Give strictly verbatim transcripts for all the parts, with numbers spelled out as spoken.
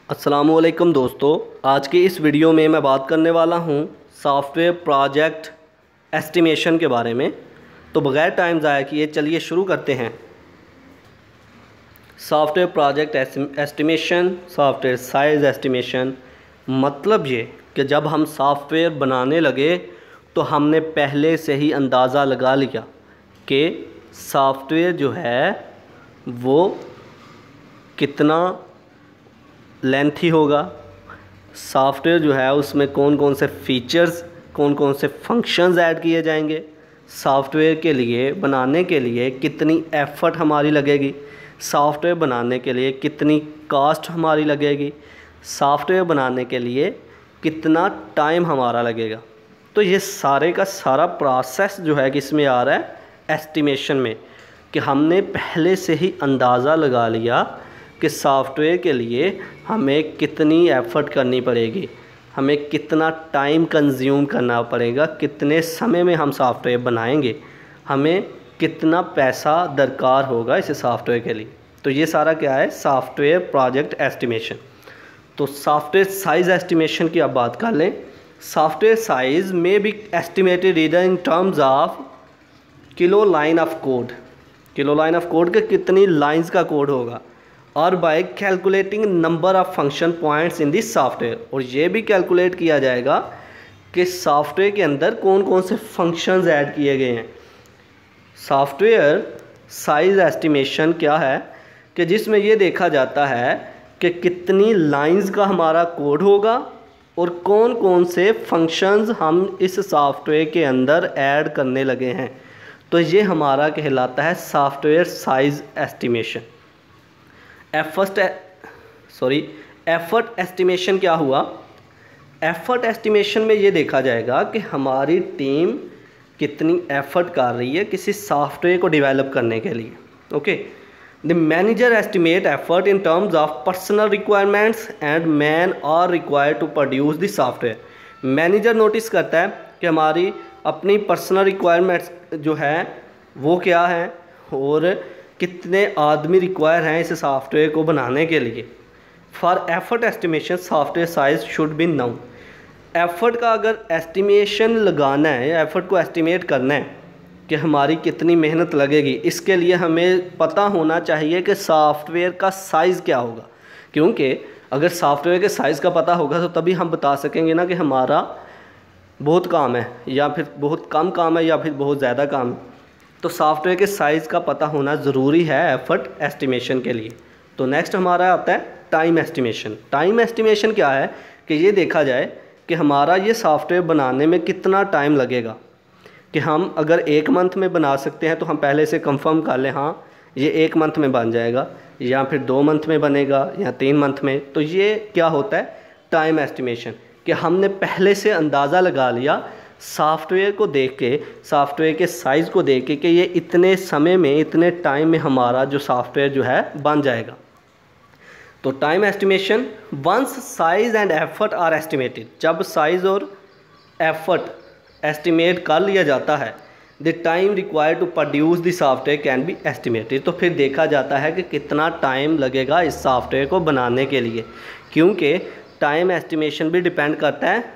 अस्सलामुअलैकुम दोस्तों, आज की इस वीडियो में मैं बात करने वाला हूँ सॉफ्टवेयर प्रोजेक्ट एस्टिमेशन के बारे में। तो बग़ैर टाइम ज़ाया किए चलिए शुरू करते हैं। Software project estimation, software size estimation, मतलब ये कि जब हम सॉफ्टवेयर बनाने लगे तो हमने पहले से ही अंदाज़ा लगा लिया कि सॉफ्टवेयर जो है वो कितना लेंथी होगा, सॉफ्टवेयर जो है उसमें कौन कौन से फ़ीचर्स, कौन कौन से फंक्शंस ऐड किए जाएंगे, सॉफ्टवेयर के लिए बनाने के लिए कितनी एफ़र्ट हमारी लगेगी, सॉफ्टवेयर बनाने के लिए कितनी कॉस्ट हमारी लगेगी, सॉफ्टवेयर बनाने के लिए कितना टाइम हमारा लगेगा। तो ये सारे का सारा प्रोसेस जो है किस में आ रहा है, एस्टिमेशन में, कि हमने पहले से ही अंदाज़ा लगा लिया कि सॉफ्टवेयर के लिए हमें कितनी एफ़र्ट करनी पड़ेगी, हमें कितना टाइम कंज्यूम करना पड़ेगा, कितने समय में हम सॉफ्टवेयर बनाएंगे, हमें कितना पैसा दरकार होगा इस सॉफ्टवेयर के लिए। तो ये सारा क्या है, सॉफ्टवेयर प्रोजेक्ट एस्टिमेशन। तो सॉफ्टवेयर साइज़ एस्टिमेशन की अब बात कर लें। सॉफ्टवेयर साइज़ में be estimated either in terms of kilo line of code, kilo line of code के कितनी लाइंस का कोड होगा, और by calculating number of function points in this software, और ये भी कैलकुलेट किया जाएगा कि सॉफ्टवेयर के अंदर कौन कौन से फंक्शंस ऐड किए गए हैं। सॉफ्टवेयर साइज़ एस्टिमेशन क्या है कि जिसमें ये देखा जाता है कि कितनी लाइंस का हमारा कोड होगा और कौन कौन से फंक्शंस हम इस सॉफ्टवेयर के अंदर ऐड करने लगे हैं। तो ये हमारा कहलाता है software size estimation. Effort sorry effort estimation क्या हुआ, एफ़र्ट एस्टिमेशन में ये देखा जाएगा कि हमारी टीम कितनी एफ़र्ट कर रही है किसी सॉफ्टवेयर को डेवलप करने के लिए। Okay, the manager estimate effort in terms of personnel requirements and man are required to produce the software. Manager notice करता है कि हमारी अपनी पर्सनल रिक्वायरमेंट्स जो है वो क्या है और कितने आदमी रिक्वायर हैं इस सॉफ्टवेयर को बनाने के लिए। For effort estimation software size should be known. Effort का अगर एस्टिमेशन लगाना है, एफ़र्ट को एस्टिमेट करना है कि हमारी कितनी मेहनत लगेगी, इसके लिए हमें पता होना चाहिए कि सॉफ्टवेयर का साइज़ क्या होगा। क्योंकि अगर सॉफ्टवेयर के साइज़ का पता होगा तो तभी हम बता सकेंगे ना कि हमारा बहुत काम है या फिर बहुत कम काम है या फिर बहुत ज़्यादा काम है। तो सॉफ्टवेयर के साइज़ का पता होना ज़रूरी है एफ़र्ट एस्टिमेशन के लिए। तो नेक्स्ट हमारा आता है टाइम एस्टिमेशन। टाइम एस्टिमेशन क्या है कि ये देखा जाए कि हमारा ये सॉफ्टवेयर बनाने में कितना टाइम लगेगा, कि हम अगर एक मंथ में बना सकते हैं तो हम पहले से कंफर्म कर लें हाँ ये एक मंथ में बन जाएगा, या फिर दो मंथ में बनेगा या तीन मंथ में। तो ये क्या होता है, टाइम एस्टिमेशन, कि हमने पहले से अंदाज़ा लगा लिया सॉफ्टवेयर को देख के, सॉफ्टवेयर के साइज़ को देख के कि ये इतने समय में, इतने टाइम में हमारा जो सॉफ्टवेयर जो है बन जाएगा। तो time estimation, once size and effort are estimated, जब साइज़ और एफ़र्ट एस्टिमेट कर लिया जाता है, the time required to produce the software can be estimated. तो फिर देखा जाता है कि कितना टाइम लगेगा इस सॉफ्टवेयर को बनाने के लिए, क्योंकि टाइम एस्टिमेशन भी डिपेंड करता है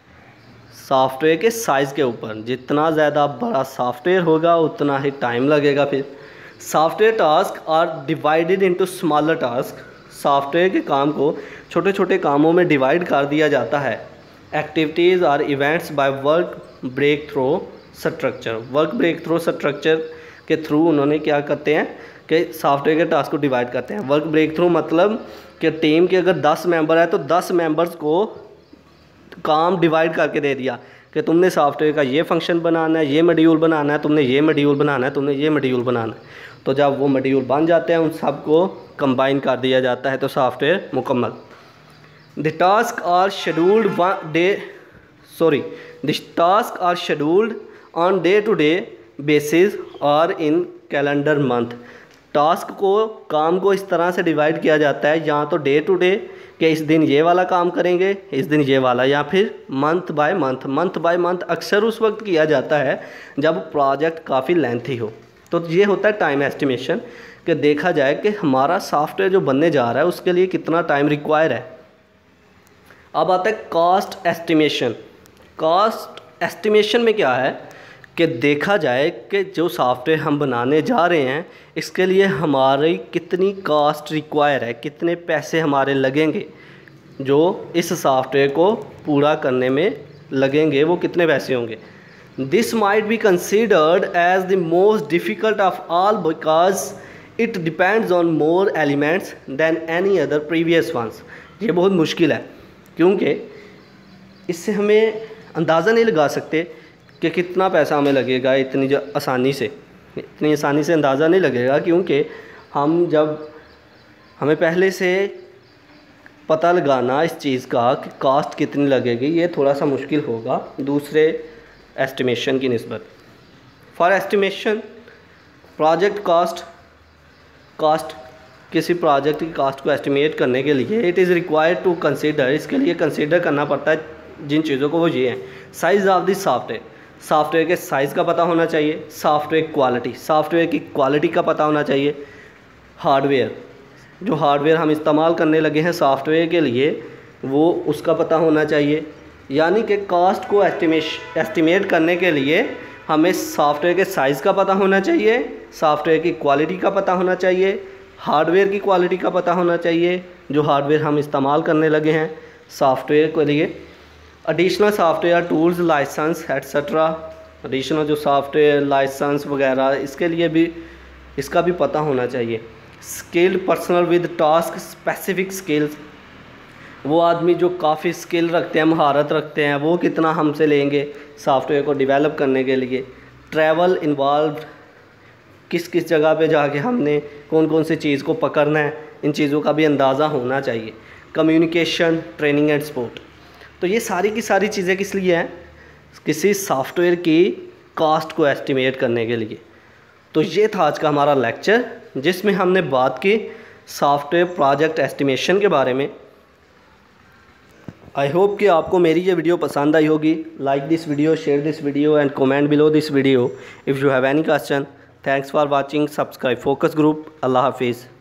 सॉफ्टवेयर के साइज़ के ऊपर। जितना ज़्यादा बड़ा सॉफ्टवेयर होगा उतना ही टाइम लगेगा। फिर software task are divided into smaller task, software के काम को छोटे छोटे कामों में डिवाइड कर दिया जाता है। Activities are events by work break through structure, work break through structure के थ्रू उन्होंने क्या करते हैं कि सॉफ्टवेयर के टास्क को डिवाइड करते हैं। वर्क ब्रेक थ्रू मतलब कि टीम के अगर दस मेंबर है तो दस मेंबर्स को काम डिवाइड करके दे दिया कि तुमने सॉफ्टवेयर का ये फंक्शन बनाना है, ये मॉड्यूल बनाना है, तुमने ये मॉड्यूल बनाना है, तुमने ये मॉड्यूल बनाना है। तो जब वो मॉड्यूल बन जाते हैं उन सब को कंबाइन कर दिया जाता है, तो सॉफ्टवेयर मुकम्मल। The task are scheduled one day sorry the task are scheduled on day to day basis और इन कैलेंडर मंथ। टास्क को, काम को इस तरह से डिवाइड किया जाता है, या तो डे टू डे कि इस दिन ये वाला काम करेंगे, इस दिन ये वाला, या फिर month by month. Month by month अक्सर उस वक्त किया जाता है जब प्रोजेक्ट काफ़ी लेंथी हो। तो ये होता है टाइम एस्टिमेशन, कि देखा जाए कि हमारा सॉफ्टवेयर जो बनने जा रहा है उसके लिए कितना टाइम रिक्वायर है। अब आता है कॉस्ट एस्टिमेशन। कॉस्ट एस्टिमेशन में क्या है कि देखा जाए कि जो सॉफ्टवेयर हम बनाने जा रहे हैं इसके लिए हमारी कितनी कॉस्ट रिक्वायर है, कितने पैसे हमारे लगेंगे, जो इस सॉफ्टवेयर को पूरा करने में लगेंगे वो कितने पैसे होंगे। This might be considered as the most difficult of all because it depends on more elements than any other previous ones. ये बहुत मुश्किल है क्योंकि इससे हमें अंदाज़ा नहीं लगा सकते कि कितना पैसा हमें लगेगा इतनी जो आसानी से इतनी आसानी से अंदाज़ा नहीं लगेगा, क्योंकि हम जब हमें पहले से पता लगाना इस चीज़ का कि कॉस्ट कितनी लगेगी ये थोड़ा सा मुश्किल होगा दूसरे एस्टिमेशन की निस्बत। For estimation project cost cost किसी प्रोजेक्ट की कॉस्ट को एस्टिमेट करने के लिए it is required to consider, इसके लिए कंसीडर करना पड़ता है जिन चीज़ों को वो ये हैं। Size of the software, software के साइज़ का पता होना चाहिए। सॉफ्टवेयर क्वालिटी, सॉफ्टवेयर की क्वालिटी का पता होना चाहिए। हार्डवेयर, जो हार्डवेयर हम इस्तेमाल करने लगे हैं सॉफ्टवेयर के लिए वो उसका पता होना चाहिए। यानी कि कॉस्ट को एस्टिमेश एस्टिमेट करने के लिए हमें सॉफ्टवेयर के साइज़ का पता होना चाहिए, सॉफ्टवेयर की क्वालिटी का पता होना चाहिए, हार्डवेयर की क्वालिटी का पता होना चाहिए जो हार्डवेयर हम इस्तेमाल करने लगे हैं सॉफ्टवेयर के लिए। Additional software tools license etcetera, additional जो सॉफ्टवेयर लाइसेंस वगैरह इसके लिए भी इसका भी पता होना चाहिए। Skilled personnel with task specific skills, वो आदमी जो काफ़ी स्किल रखते हैं, महारत रखते हैं, वो कितना हमसे लेंगे सॉफ्टवेयर को डेवलप करने के लिए। ट्रैवल इन्वॉल्व, किस किस जगह पे जाके हमने कौन कौन सी चीज़ को पकड़ना है, इन चीज़ों का भी अंदाज़ा होना चाहिए। कम्युनिकेशन, ट्रेनिंग एंड सपोर्ट, तो ये सारी की सारी चीज़ें किस लिए हैं, किसी सॉफ्टवेयर की कॉस्ट को एस्टिमेट करने के लिए। तो ये था आज का हमारा लेक्चर जिसमें हमने बात की सॉफ्टवेयर प्रोजेक्ट एस्टिमेशन के बारे में। आई होप कि आपको मेरी ये वीडियो पसंद आई होगी। Like this video, share this video and comment below this video if you have any question. Thanks for watching. Subscribe focus group. अल्लाह हाफिज़।